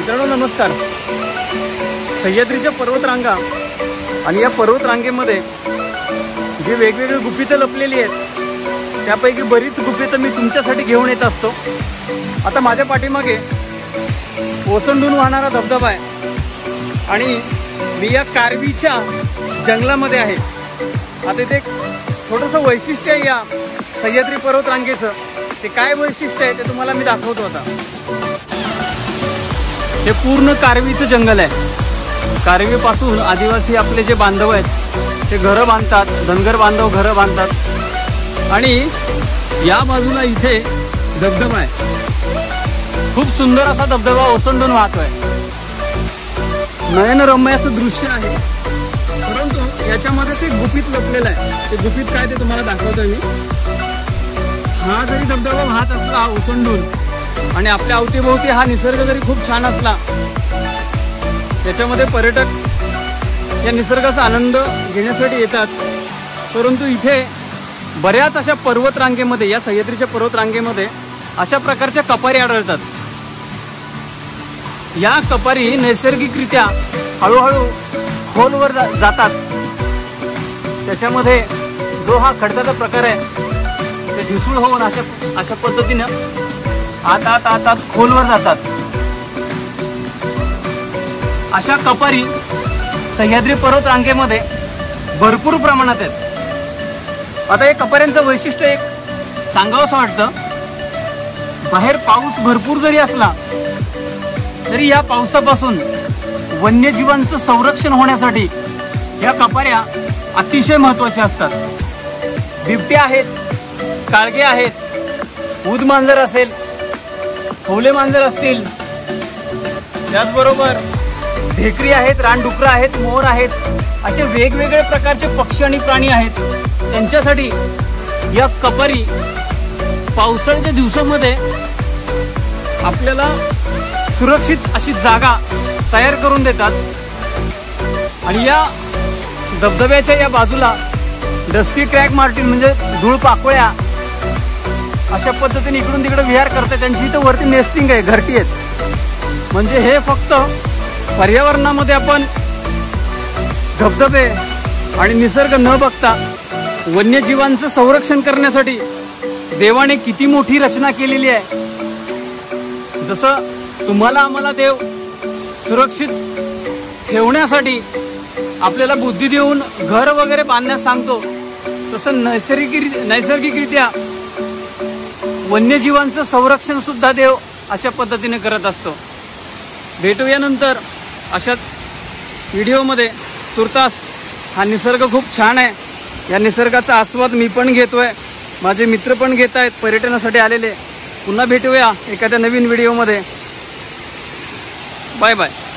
मित्रांनो नमस्कार। सह्याद्रीच्या पर्वतरांगा आणि या पर्वतरांगेमध्ये जे वेगवेगळे गुपितं लपलेली आहेत त्यापैकी बरीच गुपितं मी तुमच्यासाठी घेऊन येत असतो। आता माझ्या पाठीमागे ओसंडून वाहणारा धबधबा आहे आणि मी या कारवीच्या जंगलामध्ये आहे। आता इथे एक छोटंसं वैशिष्ट्य आहे या सह्याद्री पर्वतरांगेचं। ते काय वैशिष्ट्य आहे ते तुम्हाला मी दाखवतो। आता हे पूर्ण कारवीचं जंगल आहे। कारवीपासून आदिवासी आपले जे बांधव आहेत ते घरं बांधतात, धनगर बांधव घरं बांधतात आणि या बाजूला इथे धबधबा आहे। खूप सुंदर असा धबधबा ओसंडून वाहतोय। नयनरम्य असं दृश्य आहे, परंतु याच्यामध्येच एक गुपित लपलेलं आहे। ते गुपित काय ते तुम्हाला दाखवतोय मी। हा जरी धबधबा वाहत असला ओसंडून आणि आपल्या अवतीभोवती हा निसर्ग जरी खूप छान असला, त्याच्यामध्ये पर्यटक या निसर्गाचा आनंद घेण्यासाठी येतात, परंतु इथे बऱ्याच अशा पर्वतरांगेमध्ये, या सह्याद्रीच्या पर्वतरांगेमध्ये अशा प्रकारच्या कपारी आढळतात। या कपारी नैसर्गिकरित्या हळूहळू खोलवर जातात। त्याच्यामध्ये जो हा खडकाचा प्रकार आहे ते ढिसूळ होऊन अशा पद्धतीनं आत खोलवर जातात। अशा कपारी सह्याद्री पर्वतरांगेमध्ये भरपूर प्रमाणात आहेत। आता या कपाऱ्यांचं वैशिष्ट्य एक सांगावंसं वाटतं। बाहेर पाऊस भरपूर जरी असला तरी या पावसापासून वन्यजीवांचं संरक्षण होण्यासाठी या कपाऱ्या अतिशय महत्त्वाच्या असतात। बिबट्या आहेत, काळगे आहेत, उद मांजर असेल, खवले मांजर असतील, त्याचबरोबर ढेकरी आहेत, रानडुकरं आहेत, मोर आहेत, असे वेगवेगळे प्रकारचे पक्षी आणि प्राणी आहेत। त्यांच्यासाठी या कपारी पावसाळ्याच्या दिवसामध्ये आपल्याला सुरक्षित अशी जागा तयार करून देतात। आणि या धबधब्याच्या या बाजूला डस्की क्रॅक मार्टिन म्हणजे धूळ पाकोळ्या अशा पद्धतीने इकडून तिकडे विहार करतात। त्यांची इथं वरती नेस्टिंग आहे, घरटी आहेत। म्हणजे हे फक्त पर्यावरणामध्ये आपण धबधबे आणि निसर्ग न बघता वन्यजीवांचं संरक्षण करण्यासाठी देवाने किती मोठी रचना केलेली आहे। जसं तुम्हाला आम्हाला देव सुरक्षित ठेवण्यासाठी आपल्याला बुद्धी देऊन घर वगैरे बांधण्यास सांगतो, तसं नैसर्गिकरित्या वन्यजीवांचं संरक्षण सुद्धा देव अशा पद्धतीने करत असतो। भेटूया नंतर अशाच व्हिडिओमध्ये। तुर्तास हा निसर्ग खूप छान आहे। या निसर्गाचा आस्वाद मी पण घेतोय, माझे मित्र पण घेत आहेत पर्यटनासाठी आलेले। पुन्हा भेटूया एखाद्या नवीन व्हिडिओमध्ये। Bye bye.